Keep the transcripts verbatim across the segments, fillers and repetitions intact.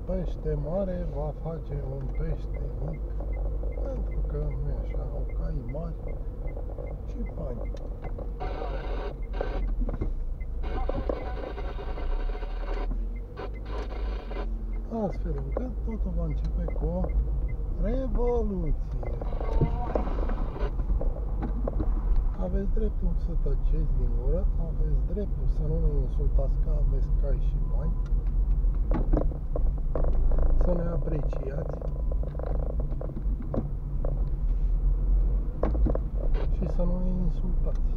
pește mare va face un pește mic, pentru că nu e așa, au cai mari și faini. Astfel încât totul va începe cu o revoluție. Aveți dreptul să tăceți din gură, aveți dreptul să nu ne insultați că aveți cai și bani, să ne apreciați și să nu ne insultați.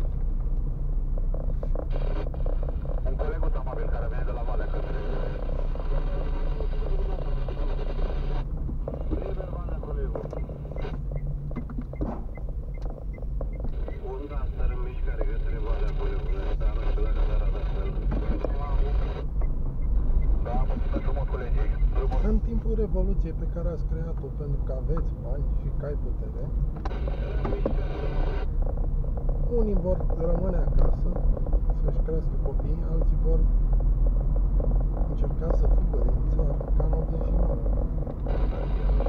Un colegul amabil care vine de la Valea către liber Valea, colegul. Un duster în mișcare către Valea, colegul, dar nu știu dacă dar duster. Da, mulțumesc frumos, colegii. În timpul revoluției pe care ați creat-o pentru că aveți bani și cai putere, unii vor rămâne acasă să-și crească copiii, alții vor încerca să fugă din țară, ca în optzeci și nouă.